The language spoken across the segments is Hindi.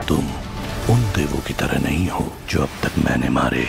तुम उन देवों की तरह नहीं हो जो अब तक मैंने मारे।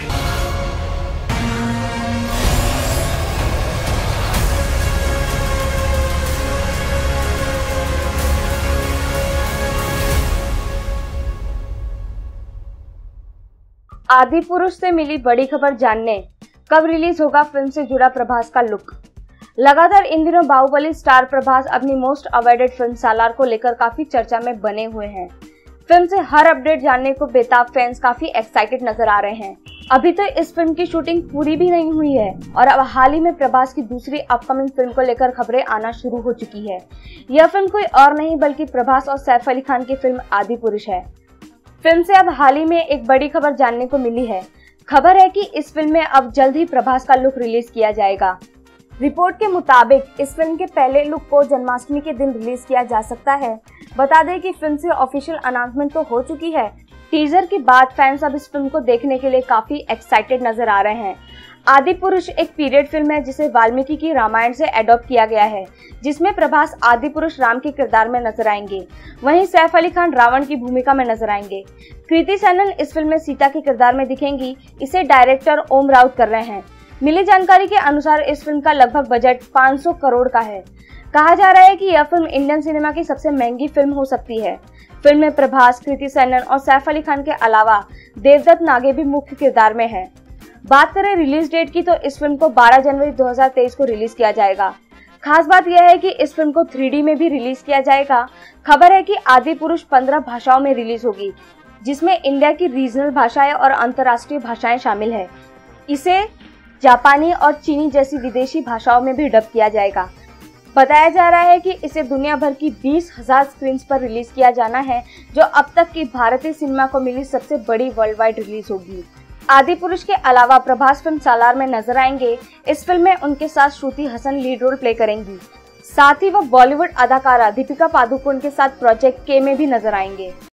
आदिपुरुष से मिली बड़ी खबर जानने, कब रिलीज होगा फिल्म से जुड़ा प्रभास का लुक। लगातार इन दिनों बाहुबली स्टार प्रभास अपनी मोस्ट अवॉइडेड फिल्म सालार को लेकर काफी चर्चा में बने हुए हैं। फिल्म से हर अपडेट जानने को बेताब फैंस काफी एक्साइटेड नजर आ रहे हैं। अभी तो इस फिल्म की शूटिंग पूरी भी नहीं हुई है और अब हाल ही में प्रभास की दूसरी अपकमिंग फिल्म को लेकर खबरें आना शुरू हो चुकी है। यह फिल्म कोई और नहीं बल्कि प्रभास और सैफ अली खान की फिल्म आदिपुरुष है। फिल्म से अब हाल ही में एक बड़ी खबर जानने को मिली है। खबर है कि इस फिल्म में अब जल्द ही प्रभास का लुक रिलीज किया जाएगा। रिपोर्ट के मुताबिक इस फिल्म के पहले लुक को जन्माष्टमी के दिन रिलीज किया जा सकता है। बता दें कि फिल्म से ऑफिशियल अनाउंसमेंट तो हो चुकी है। टीजर के बाद फैंस अब इस फिल्म को देखने के लिए काफी एक्साइटेड नजर आ रहे हैं। आदिपुरुष एक पीरियड फिल्म है जिसे वाल्मीकि की रामायण से एडॉप्ट किया गया है, जिसमें प्रभास आदिपुरुष राम के किरदार में नजर आएंगे। वहीं सैफ अली खान रावण की भूमिका में नजर आएंगे। कृति सैनन इस फिल्म में सीता के किरदार में दिखेंगी। इसे डायरेक्टर ओम राउत कर रहे हैं। मिली जानकारी के अनुसार इस फिल्म का लगभग बजट 500 करोड़ का है। कहा जा रहा है कि यह फिल्म इंडियन सिनेमा की सबसे महंगी फिल्म हो सकती है। फिल्म में प्रभास, कृति सैनन और सैफ अली खान के अलावा देवदत्त नागे भी मुख्य किरदार में है। बात करें रिलीज डेट की तो इस फिल्म को 12 जनवरी 2023 को रिलीज किया जाएगा। खास बात यह है कि इस फिल्म को 3D में भी रिलीज किया जाएगा। खबर है कि आदिपुरुष 15 भाषाओं में रिलीज होगी, जिसमें इंडिया की रीजनल भाषाएं और अंतर्राष्ट्रीय भाषाएं शामिल है। इसे जापानी और चीनी जैसी विदेशी भाषाओं में भी डब किया जाएगा। बताया जा रहा है कि इसे दुनिया भर की 20,000 स्क्रीन पर रिलीज किया जाना है, जो अब तक की भारतीय सिनेमा को मिली सबसे बड़ी वर्ल्ड वाइड रिलीज होगी। आदिपुरुष के अलावा प्रभास फिल्म सालार में नजर आएंगे। इस फिल्म में उनके साथ Shruti Haasan lead role play करेंगी। साथ ही वह बॉलीवुड अदाकारा दीपिका पादुकोण के साथ प्रोजेक्ट के में भी नजर आएंगे।